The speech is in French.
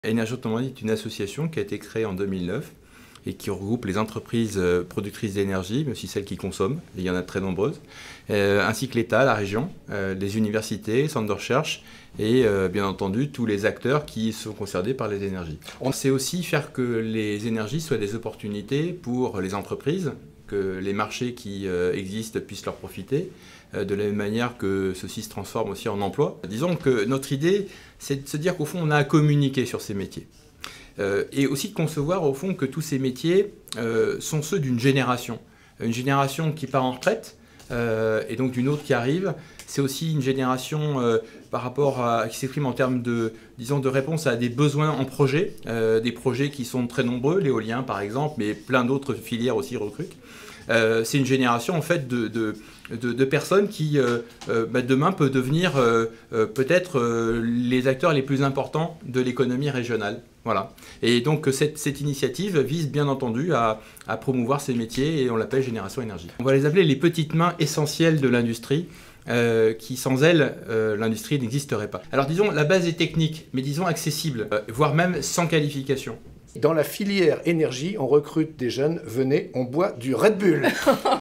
Énergie Autrement dit est une association qui a été créée en 2009 et qui regroupe les entreprises productrices d'énergie, mais aussi celles qui consomment, et il y en a de très nombreuses, ainsi que l'État, la région, les universités, les centres de recherche et bien entendu tous les acteurs qui sont concernés par les énergies. On sait aussi faire que les énergies soient des opportunités pour les entreprises, que les marchés qui existent puissent leur profiter, de la même manière que ceci se transforme aussi en emploi. Disons que notre idée, c'est de se dire qu'au fond, on a à communiquer sur ces métiers. Et aussi de concevoir au fond que tous ces métiers sont ceux d'une génération. Une génération qui part en retraite et donc d'une autre qui arrive. C'est aussi une génération par rapport à, qui s'exprime en termes de, disons, de réponse à des besoins en projet, des projets qui sont très nombreux, l'éolien par exemple, mais plein d'autres filières aussi recrutent. C'est une génération en fait de personnes qui demain peut devenir peut-être les acteurs les plus importants de l'économie régionale. Voilà. Et donc cette initiative vise bien entendu à promouvoir ces métiers et on l'appelle Génération Énergie. On va les appeler les petites mains essentielles de l'industrie. Qui sans elles, l'industrie n'existerait pas. Alors disons, la base est technique, mais disons accessible, voire même sans qualification. Dans la filière énergie, on recrute des jeunes, venez, on boit du Red Bull.